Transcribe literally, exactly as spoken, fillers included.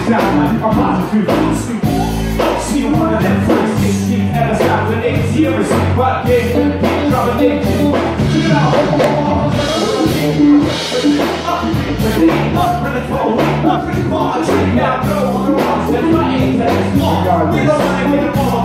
sound like a prostitute. She one of them first sixteen ever stopped with eight years. But they keep dominating. Check it out. Up for the phone, up for the ball. Now go on the rocks and my aim that is long. We don't want to get them all.